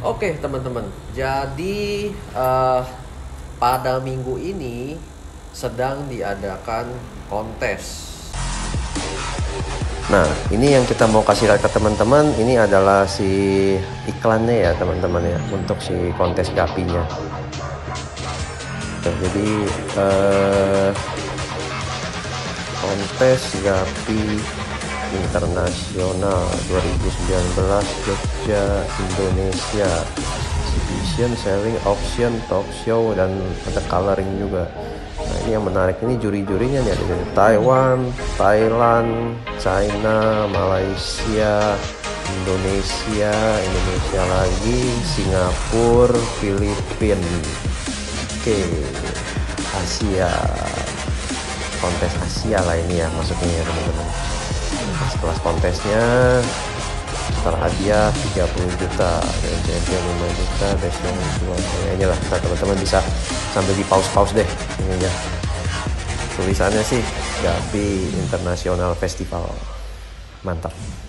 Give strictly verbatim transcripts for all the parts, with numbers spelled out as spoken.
Oke teman-teman, jadi uh, pada minggu ini sedang diadakan kontes. Nah, ini yang kita mau kasih lihat ke teman-teman, ini adalah si iklannya ya teman-teman ya, untuk si kontes gapinya. Oke, jadi uh, kontes gapi internasional dua ribu sembilan belas Jogja Indonesia, exhibition, selling, auction, talk show, dan ada coloring juga. Nah, ini yang menarik, ini juri-jurinya nih ada dari Taiwan, Thailand, China, Malaysia, Indonesia, Indonesia lagi, Singapura, Filipina. Oke, Asia, kontes Asia lah ini ya masuknya ya teman-teman. Kelas kontesnya terhadiah tiga puluh juta dan champion lima juta, best yang dua. Kayaknya lah kita teman-teman bisa sambil di pause-pause deh ininya. Tulisannya sih Gapi International Festival. Mantap.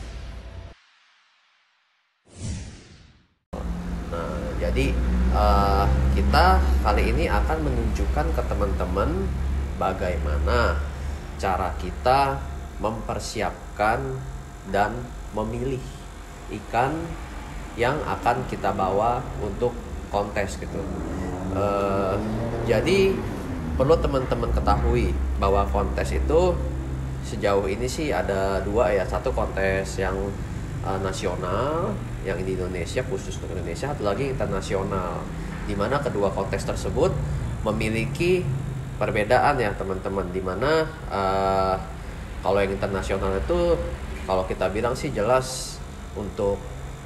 Nah, jadi uh, kita kali ini akan menunjukkan ke teman-teman bagaimana cara kita mempersiapkan dan memilih ikan yang akan kita bawa untuk kontes gitu. Uh, jadi perlu teman-teman ketahui bahwa kontes itu sejauh ini sih ada dua ya, satu kontes yang uh, nasional yang di Indonesia, khusus untuk Indonesia, satu lagi internasional, dimana kedua kontes tersebut memiliki perbedaan ya teman-teman, dimana uh, kalau yang internasional itu kalau kita bilang sih jelas untuk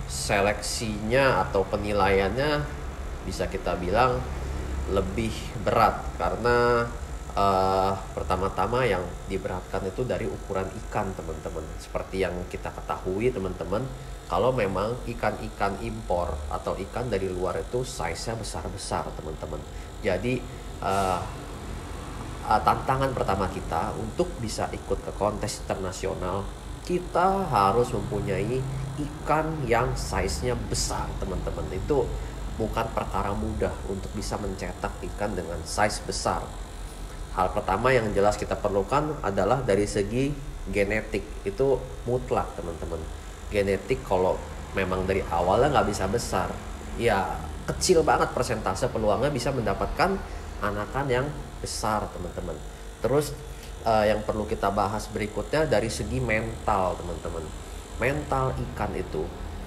seleksinya atau penilaiannya bisa kita bilang lebih berat karena uh, pertama-tama yang diberatkan itu dari ukuran ikan teman-teman. Seperti yang kita ketahui teman-teman, kalau memang ikan-ikan impor atau ikan dari luar itu size-nya besar-besar teman-teman. Jadi uh, Uh, tantangan pertama kita untuk bisa ikut ke kontes internasional, kita harus mempunyai ikan yang size-nya besar teman-teman. Itu bukan perkara mudah untuk bisa mencetak ikan dengan size besar. Hal pertama yang jelas kita perlukan adalah dari segi genetik, itu mutlak teman-teman. Genetik kalau memang dari awalnya nggak bisa besar, ya kecil banget persentase peluangnya bisa mendapatkan anakan yang besar teman-teman. Terus uh, yang perlu kita bahas berikutnya dari segi mental teman-teman. Mental ikan itu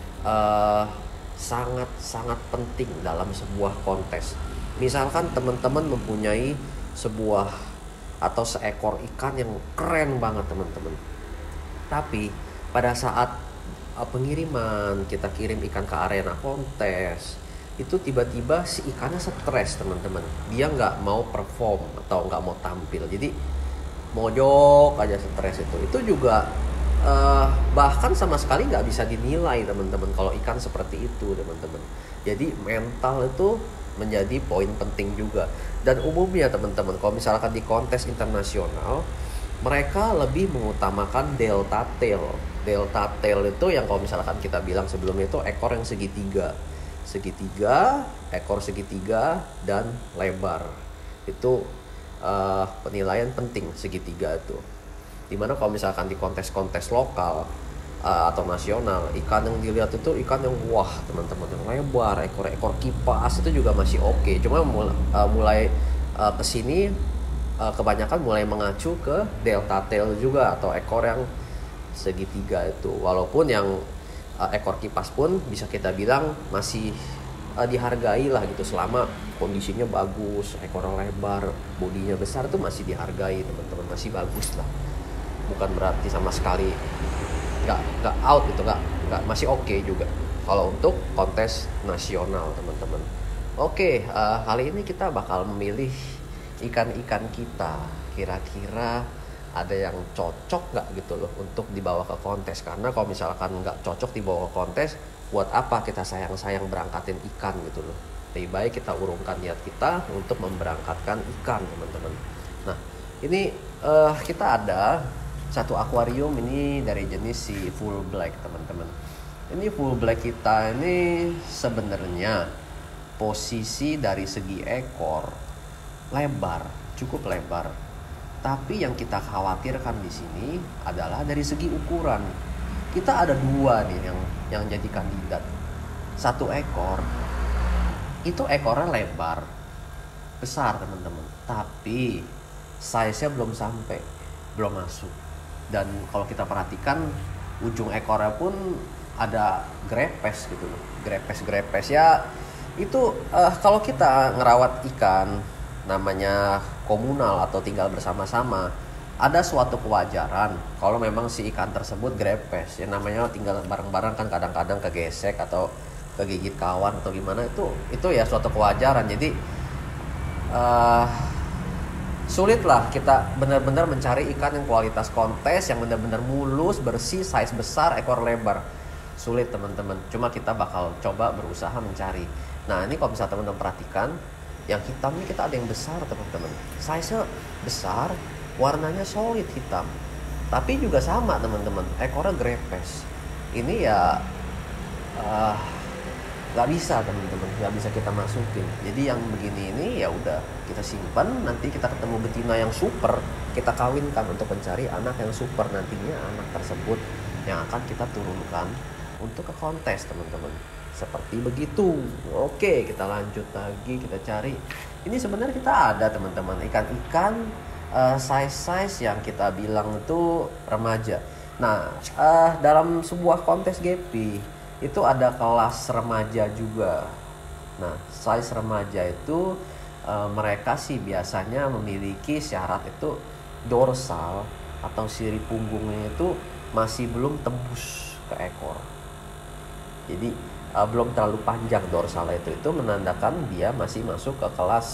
uh, sangat-sangat penting dalam sebuah kontes. Misalkan teman-teman mempunyai sebuah atau seekor ikan yang keren banget teman-teman, tapi pada saat uh, pengiriman kita kirim ikan ke arena kontes, itu tiba-tiba si ikannya stres teman-teman, dia nggak mau perform atau nggak mau tampil, jadi mojok aja stres itu itu juga uh, bahkan sama sekali nggak bisa dinilai teman-teman kalau ikan seperti itu teman-teman. Jadi mental itu menjadi poin penting juga, dan umumnya teman-teman kalau misalkan di kontes internasional mereka lebih mengutamakan delta tail. Delta tail itu yang kalau misalkan kita bilang sebelumnya itu ekor yang segitiga segitiga, ekor segitiga, dan lebar. Itu uh, penilaian penting segitiga itu. Dimana kalau misalkan di kontes-kontes lokal uh, atau nasional, ikan yang dilihat itu ikan yang wah teman-teman, yang lebar, ekor-ekor kipas itu juga masih oke. Okay. Cuma mulai, uh, mulai uh, kesini uh, kebanyakan mulai mengacu ke delta tail juga atau ekor yang segitiga itu. Walaupun yang Uh, ekor kipas pun bisa kita bilang masih uh, dihargai lah gitu, selama kondisinya bagus, ekornya lebar, bodinya besar tuh masih dihargai teman-teman, masih bagus lah, bukan berarti sama sekali nggak nggak out gitu, nggak nggak masih oke okay juga kalau untuk kontes nasional teman-teman. Oke, okay, uh, kali ini kita bakal memilih ikan-ikan kita, kira-kira ada yang cocok nggak gitu loh untuk dibawa ke kontes. Karena kalau misalkan nggak cocok dibawa ke kontes, buat apa kita sayang-sayang berangkatin ikan gitu loh. Lebih baik kita urungkan niat kita untuk memberangkatkan ikan teman-teman. Nah ini uh, kita ada satu akuarium ini dari jenis si full black teman-teman. Ini full black kita ini sebenarnya posisi dari segi ekor lebar, cukup lebar. Tapi yang kita khawatirkan di sini adalah dari segi ukuran. Kita ada dua nih yang yang jadi kandidat. Satu ekor itu ekornya lebar, besar teman-teman. Tapi size-nya belum sampai, belum masuk. Dan kalau kita perhatikan ujung ekornya pun ada grepes gitu loh, grepes-grepes ya. Itu uh, kalau kita ngerawat ikan namanya komunal atau tinggal bersama-sama, ada suatu kewajaran kalau memang si ikan tersebut grepes. Ya namanya tinggal bareng-bareng kan kadang-kadang kegesek atau kegigit kawan atau gimana, itu itu ya suatu kewajaran. Jadi uh, sulit lah kita benar-benar mencari ikan yang kualitas kontes, yang benar-benar mulus, bersih, size besar, ekor lebar. Sulit teman-teman, cuma kita bakal coba berusaha mencari. Nah ini kalau misalnya teman-teman perhatikan, yang hitam ini kita ada yang besar teman-teman, size-nya besar, warnanya solid hitam. Tapi juga sama teman-teman, ekornya grepes. Ini ya uh, gak bisa teman-teman, gak bisa kita masukin. Jadi yang begini ini ya udah kita simpan, nanti kita ketemu betina yang super, kita kawinkan untuk mencari anak yang super. Nantinya anak tersebut yang akan kita turunkan untuk ke kontes teman-teman. Seperti begitu. Oke, kita lanjut lagi, kita cari. Ini sebenarnya kita ada teman-teman ikan-ikan uh, size-size yang kita bilang itu remaja. Nah uh, dalam sebuah kontes G P itu ada kelas remaja juga. Nah size remaja itu uh, mereka sih biasanya memiliki syarat itu dorsal atau siri punggungnya itu masih belum tembus ke ekor. Jadi uh, belum terlalu panjang dorsal itu, itu menandakan dia masih masuk ke kelas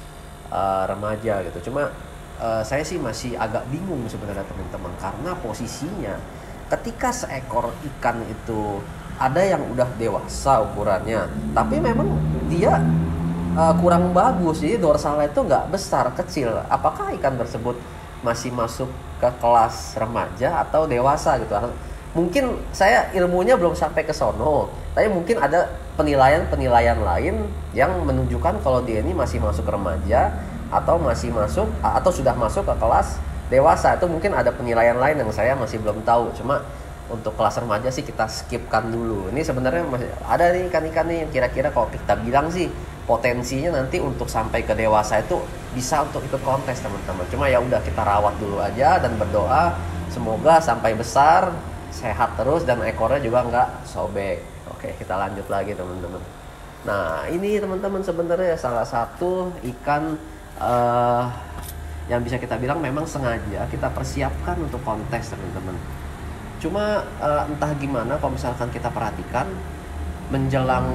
uh, remaja gitu. Cuma uh, saya sih masih agak bingung sebenarnya teman-teman, karena posisinya ketika seekor ikan itu ada yang udah dewasa ukurannya, tapi memang dia uh, kurang bagus, jadi dorsalnya itu nggak besar, kecil. Apakah ikan tersebut masih masuk ke kelas remaja atau dewasa gitu? Mungkin saya ilmunya belum sampai ke sono, tapi mungkin ada penilaian-penilaian lain yang menunjukkan kalau dia ini masih masuk remaja atau masih masuk atau sudah masuk ke kelas dewasa. Itu mungkin ada penilaian lain yang saya masih belum tahu. Cuma untuk kelas remaja sih kita skipkan dulu. Ini sebenarnya masih ada nih ikan-ikan nih yang kira-kira kalau kita bilang sih potensinya nanti untuk sampai ke dewasa itu bisa untuk ikut kontes teman-teman. Cuma ya udah kita rawat dulu aja dan berdoa semoga sampai besar sehat terus dan ekornya juga nggak sobek. Oke, kita lanjut lagi teman-teman. Nah ini teman-teman sebenarnya salah satu ikan uh, yang bisa kita bilang memang sengaja kita persiapkan untuk kontes teman-teman. Cuma uh, entah gimana kalau misalkan kita perhatikan menjelang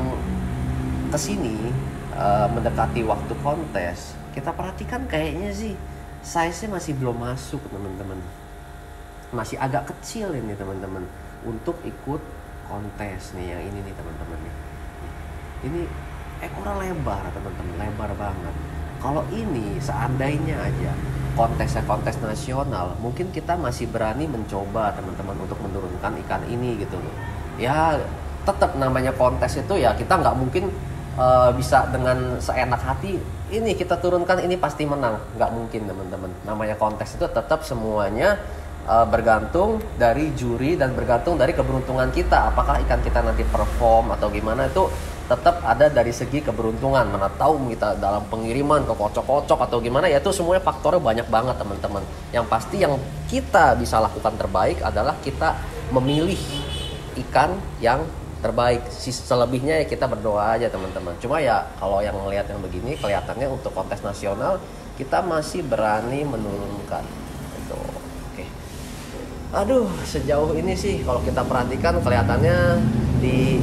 kesini uh, mendekati waktu kontes, kita perhatikan kayaknya sih size-nya masih belum masuk teman-teman. Masih agak kecil ini teman-teman untuk ikut kontes nih, yang ini nih teman-teman nih. Ini ekornya lebar teman-teman, lebar banget. Kalau ini seandainya aja kontesnya kontes nasional, mungkin kita masih berani mencoba teman-teman untuk menurunkan ikan ini gitu loh. Ya tetap namanya kontes itu ya kita nggak mungkin uh, bisa dengan seenak hati ini kita turunkan ini pasti menang, nggak mungkin teman-teman. Namanya kontes itu tetap semuanya uh, bergantung dari juri dan bergantung dari keberuntungan kita. Apakah ikan kita nanti perform atau gimana, itu tetap ada dari segi keberuntungan. Mana tahu kita dalam pengiriman ke kocok-kocok atau gimana, ya itu semuanya faktornya banyak banget teman-teman. Yang pasti yang kita bisa lakukan terbaik adalah kita memilih ikan yang terbaik. Selebihnya ya kita berdoa aja teman-teman. Cuma ya kalau yang melihat yang begini kelihatannya untuk kontes nasional kita masih berani menurunkan itu. Oke. Aduh, sejauh ini sih kalau kita perhatikan kelihatannya di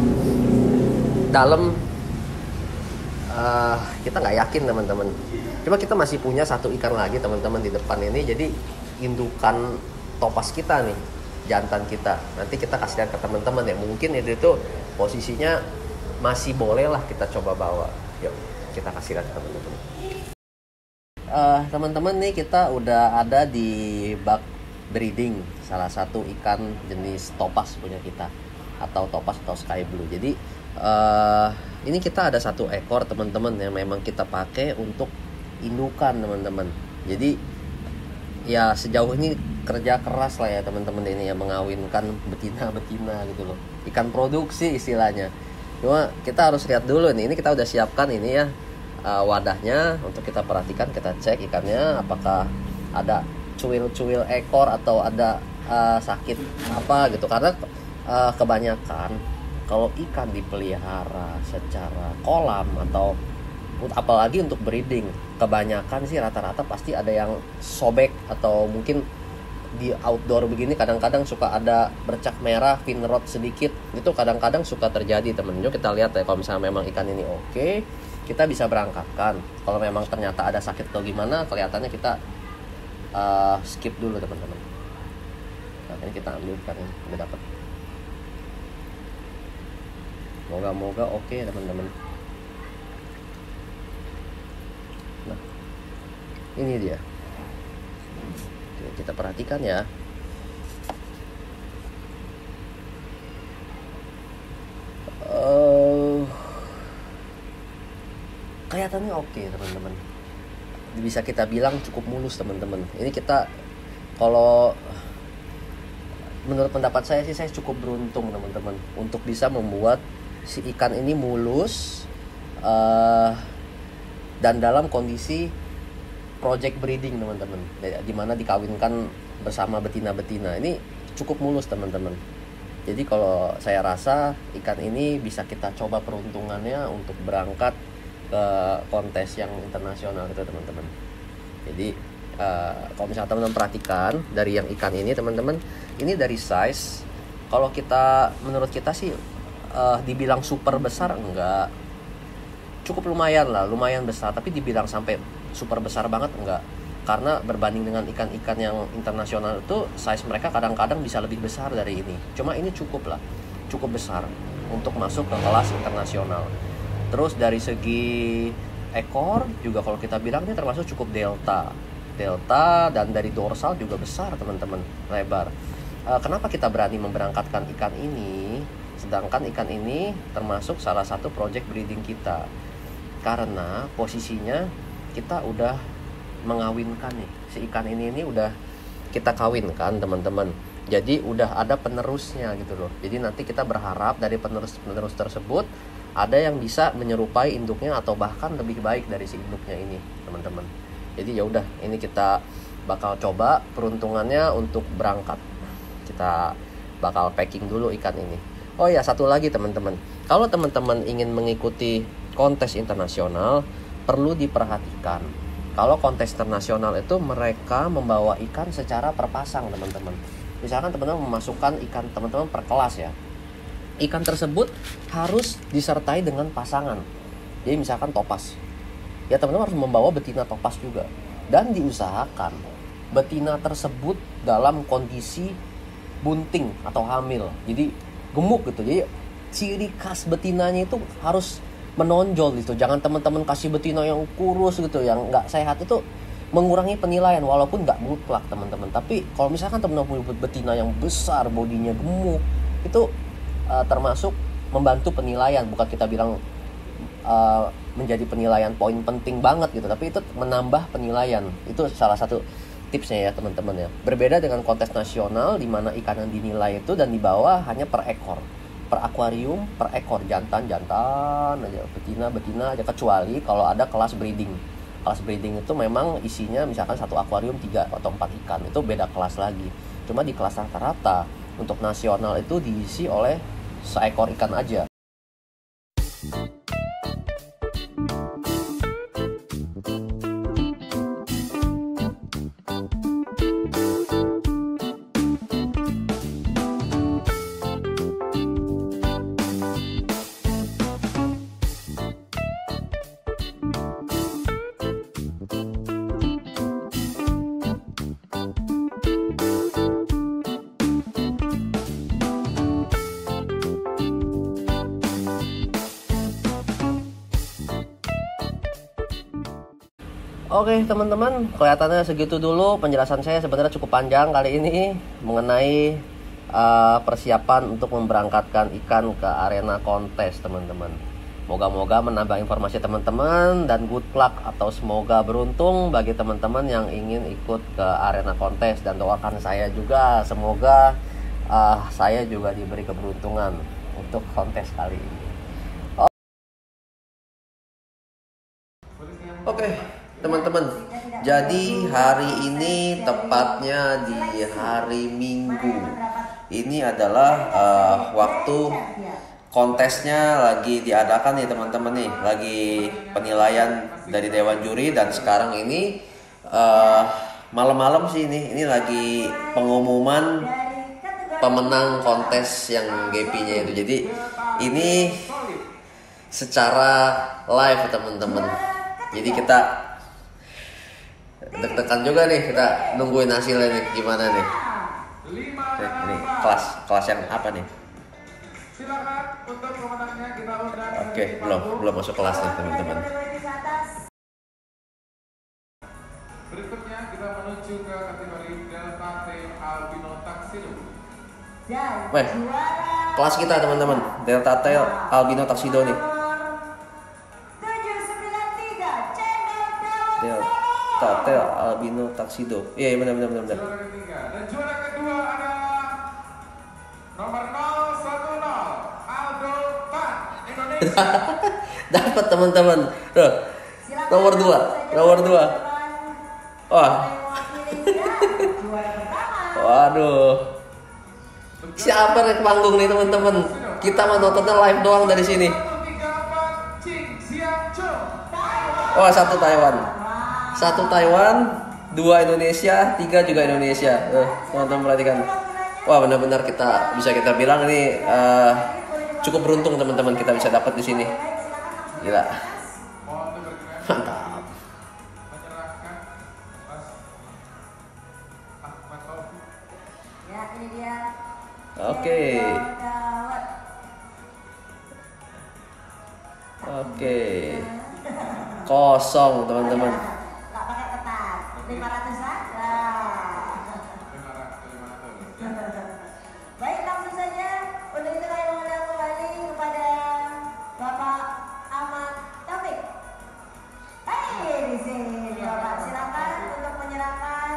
dalam uh, kita nggak yakin teman-teman. Cuma kita masih punya satu ikan lagi teman-teman di depan ini. Jadi indukan topas kita nih, jantan kita. Nanti kita kasih lihat ke teman-teman ya. Mungkin itu, itu posisinya masih boleh lah kita coba bawa. Yuk kita kasih lihat ke teman-teman. Uh, teman-teman nih kita udah ada di bak breeding salah satu ikan jenis topas punya kita. atau topaz atau sky blue. Jadi uh, ini kita ada satu ekor teman-teman yang memang kita pakai untuk indukan teman-teman. Jadi ya sejauh ini kerja keras lah ya teman-teman ini ya, mengawinkan betina-betina gitu loh, ikan produksi istilahnya. Cuma kita harus lihat dulu nih, ini kita udah siapkan ini ya uh, wadahnya untuk kita perhatikan, kita cek ikannya apakah ada cuil-cuil ekor atau ada uh, sakit apa gitu. Karena uh, kebanyakan kalau ikan dipelihara secara kolam atau apalagi untuk breeding, kebanyakan sih rata-rata pasti ada yang sobek, atau mungkin di outdoor begini kadang-kadang suka ada bercak merah, fin rot sedikit. Itu kadang-kadang suka terjadi temen. Yuk kita lihat ya, kalau misalnya memang ikan ini oke, kita bisa berangkatkan. Kalau memang ternyata ada sakit atau gimana, kelihatannya kita uh, skip dulu teman-teman. Nah ini kita ambil ikan ini, udah dapet. Moga-moga oke teman-teman. Nah ini dia. Oke, kita perhatikan ya. Uh, kelihatannya oke teman-teman. Bisa kita bilang cukup mulus teman-teman. Ini kita, kalau menurut pendapat saya sih, saya cukup beruntung teman-teman untuk bisa membuat si ikan ini mulus uh, dan dalam kondisi project breeding teman-teman, di mana dikawinkan bersama betina-betina. Ini cukup mulus teman-teman. Jadi kalau saya rasa ikan ini bisa kita coba peruntungannya untuk berangkat ke kontes yang internasional itu teman-teman. Jadi uh, kalau misalnya teman-teman perhatikan dari yang ikan ini teman-teman, ini dari size, kalau kita menurut kita sih uh, dibilang super besar enggak, cukup lumayan lah, lumayan besar. Tapi dibilang sampai super besar banget enggak, karena berbanding dengan ikan-ikan yang internasional itu size mereka kadang-kadang bisa lebih besar dari ini. Cuma ini cukup lah, cukup besar untuk masuk ke kelas internasional. Terus dari segi ekor juga kalau kita bilang ini termasuk cukup delta delta dan dari dorsal juga besar teman-teman, lebar. E, kenapa kita berani memberangkatkan ikan ini, sedangkan ikan ini termasuk salah satu project breeding kita? Karena posisinya kita udah mengawinkan nih, si ikan ini ini udah kita kawinkan teman-teman. Jadi udah ada penerusnya gitu loh. Jadi nanti kita berharap dari penerus-penerus tersebut ada yang bisa menyerupai induknya atau bahkan lebih baik dari si induknya ini teman-teman. Jadi ya udah, ini kita bakal coba peruntungannya untuk berangkat. Kita bakal packing dulu ikan ini. Oh ya, satu lagi teman-teman, kalau teman-teman ingin mengikuti kontes internasional, perlu diperhatikan. Kalau kontes internasional itu mereka membawa ikan secara perpasang teman-teman. Misalkan teman-teman memasukkan ikan teman-teman per kelas ya, ikan tersebut harus disertai dengan pasangan. Jadi misalkan topaz, ya teman-teman harus membawa betina topaz juga. Dan diusahakan betina tersebut dalam kondisi bunting atau hamil, jadi gemuk gitu. Jadi ciri khas betinanya itu harus menonjol gitu. Jangan teman-teman kasih betina yang kurus gitu, yang nggak sehat, itu mengurangi penilaian. Walaupun nggak mutlak teman-teman, tapi kalau misalkan teman-teman punya betina yang besar, bodinya gemuk, itu uh, termasuk membantu penilaian. Bukan kita bilang uh, menjadi penilaian poin penting banget gitu, tapi itu menambah penilaian. Itu salah satu tipsnya ya teman-teman ya. Berbeda dengan kontes nasional di mana ikan yang dinilai itu dan dibawa hanya per ekor, per akuarium, per ekor, jantan-jantan aja, betina-betina aja, kecuali kalau ada kelas breeding. Kelas breeding itu memang isinya misalkan satu akuarium tiga atau empat ikan, itu beda kelas lagi. Cuma di kelas rata-rata untuk nasional itu diisi oleh seekor ikan aja. Oke teman-teman, kelihatannya segitu dulu penjelasan saya. Sebenarnya cukup panjang kali ini mengenai uh, persiapan untuk memberangkatkan ikan ke arena kontes teman-teman. Moga-moga menambah informasi teman-teman dan good luck atau semoga beruntung bagi teman-teman yang ingin ikut ke arena kontes, dan doakan saya juga semoga uh, saya juga diberi keberuntungan untuk kontes kali ini. Oke, okay, teman-teman. Jadi hari ini tepatnya di hari Minggu. Ini adalah uh, waktu kontesnya lagi diadakan nih teman-teman nih. Lagi penilaian dari Dewan Juri, dan sekarang ini uh, malam-malam sih ini. Ini lagi pengumuman pemenang kontes yang G P-nya itu. Jadi ini secara live teman-teman. Jadi kita deg-degan juga nih, kita nungguin hasilnya nih gimana nih. Nih, ini kelas kelas yang apa nih? Silakan untuk pemenangnya kita undang. Oke, belum belum masuk kelas nih teman-teman. Berikutnya kita menuju ke kategori Delta Tail Albino Tuxedo. Weh, kelas kita teman-teman, Delta Tail Albino Tuxedo nih. Delta Tail Albino Tuxedo. Iya, benar benar benar. Juara ketiga dan juara kedua adalah nomor nol satu nol Aldo Tan Indonesia. Dapat teman-teman. Tuh. Nomor dua, nomor dua. Wah. Waduh. Siapa naik panggung nih teman-teman? Kita menontonnya live doang dari sini. Wah, satu Taiwan. Satu Taiwan, dua Indonesia, tiga juga Indonesia. Tuh, teman-teman perhatikan. Wah, benar-benar kita bisa kita bilang ini uh, cukup beruntung teman-teman kita bisa dapat di sini. Gila. Mantap. Oke. Oke. Kosong teman-teman. Nggak pakai ketat. lima ratus saja. Baik, langsung saja. Untuk itu kami mengundang kembali kepada Bapak Ahmad Taufik. Hai, di sini Bapak, silakan untuk menyerahkan.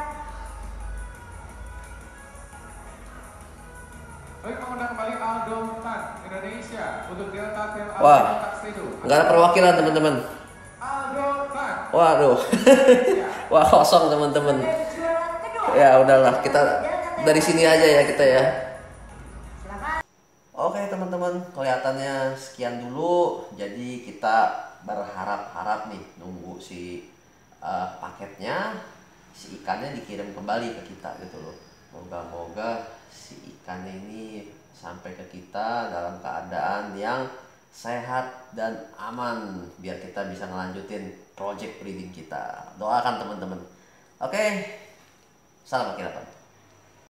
Baik, mengundang kembali Aldo Tan Indonesia untuk Delta Tail Wah, Albino Tuxedo. nggak ada perwakilan teman-teman. Aldo Tan. Waduh. Wah, kosong teman-teman. Ya udahlah, kita dari sini aja ya kita ya. Oke teman-teman, kelihatannya sekian dulu. Jadi kita berharap-harap nih nunggu si uh, paketnya, si ikannya dikirim kembali ke kita gitu loh. Moga-moga si ikannya ini sampai ke kita dalam keadaan yang sehat dan aman, biar kita bisa ngelanjutin project breeding kita. Doakan teman-teman. Oke, salam akhirat.